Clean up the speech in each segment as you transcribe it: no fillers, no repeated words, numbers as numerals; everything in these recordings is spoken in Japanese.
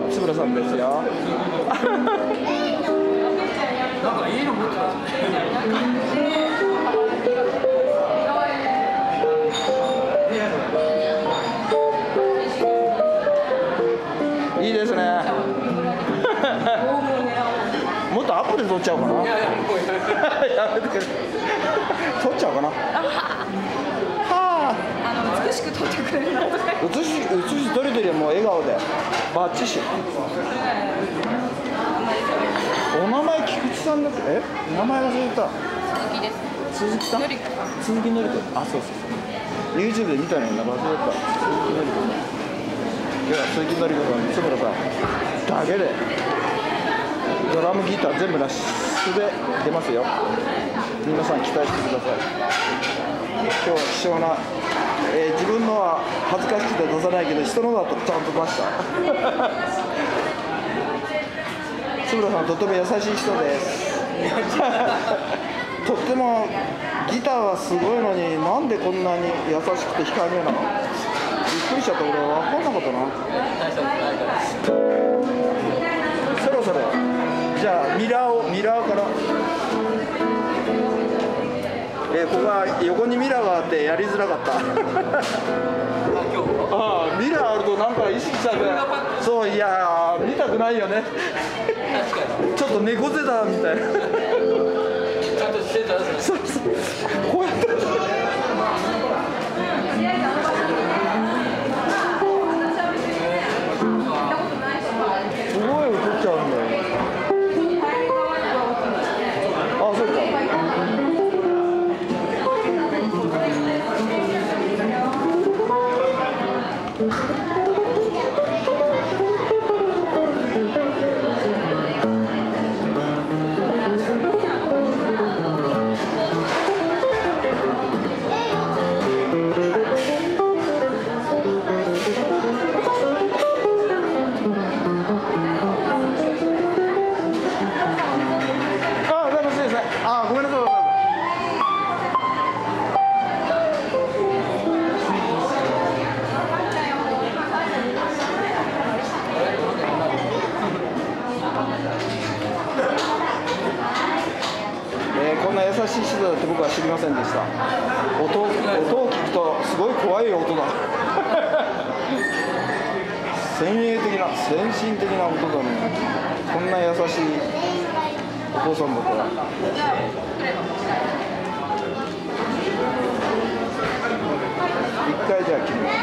つぶらさんですよ。 なんかいいの持ってますいいですね。もっとアップで撮っちゃおうかな。やめてくれ。撮っちゃおうかな。はあ。 美しく撮ってくれるなとか。 写し撮れてるよ、もう笑顔で。バッチシ。お名前菊池さんだっけ？名前忘れた。 鈴木です。 鈴木さん？鈴木のり子。あ、そうそうそう。YouTube で見たのに忘れた。鈴木のり子。いや、鈴木のり子さん、つぶらさんだけでドラムギター全部なしで出ますよ。皆さん期待してください。今日は貴重な、自分のは恥ずかしくて出さないけど、人のだとちゃんと出した。つぶらさんとても優しい人です。とってもギターはすごいのに、なんでこんなに優しくて控えめなの？びっくりしちゃった。俺は分かんなかったな。そろそろじゃあミラーから、ここは横にミラーがあってやりづらかった。ああ、ミラーあるとなんか意識されて、そう、いや見たくないよね。ちょっと猫背だみたいな。ちゃんとしてた。そうそう、こうやってすごい映っちゃうんだよ。あ、そうか。こんな優しい人だって僕は知りませんでした。音を聞くとすごい怖い音だ。先進的な音だね。こんな優しいお父さんだったら。一回じゃあ決めます。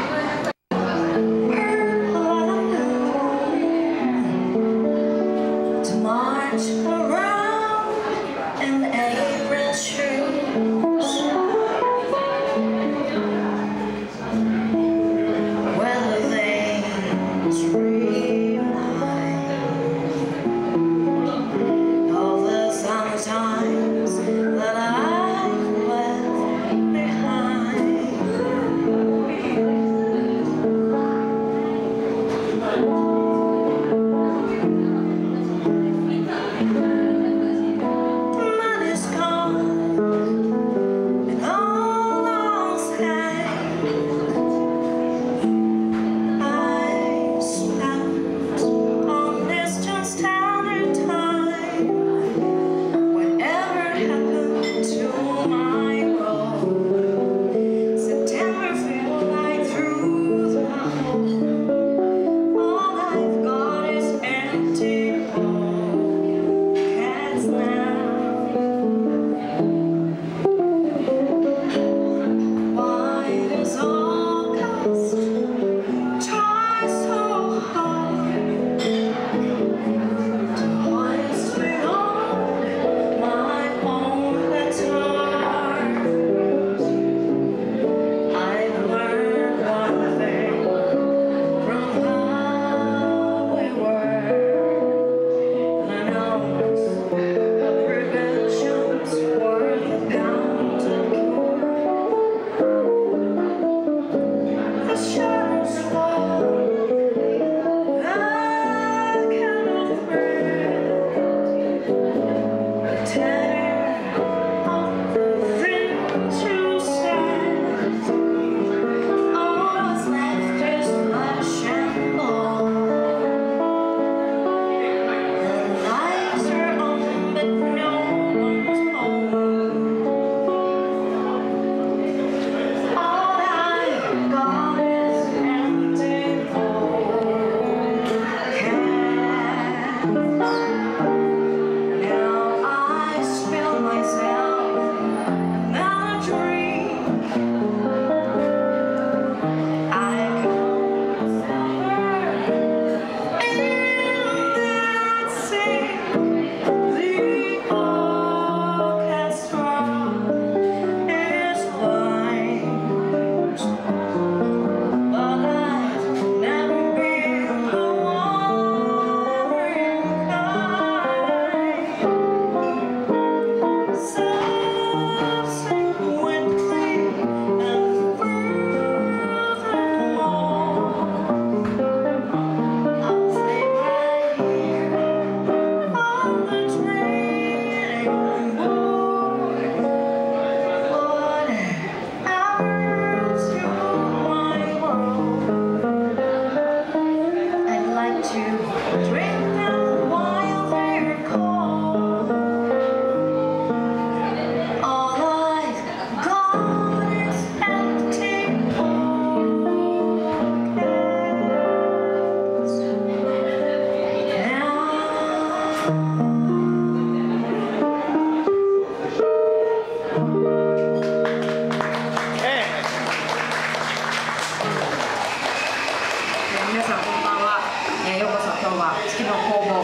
皆さんこんばんは、ようこそ。今日は月の工房、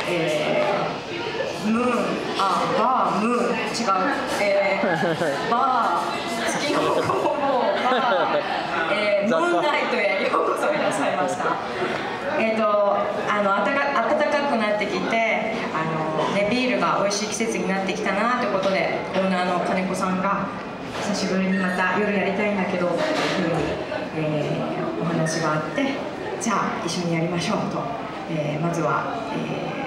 ムーン、バー、ムーン、違う、バー、月の工房、バー、ムーンナイトへようこそいらっしゃいました。暖かくなってきて、ね、ビールが美味しい季節になってきたなということで、オーナーの金子さんが久しぶりにまた夜やりたいんだけどというふうに、お話があって、じゃあ一緒にやりましょうと、まずは、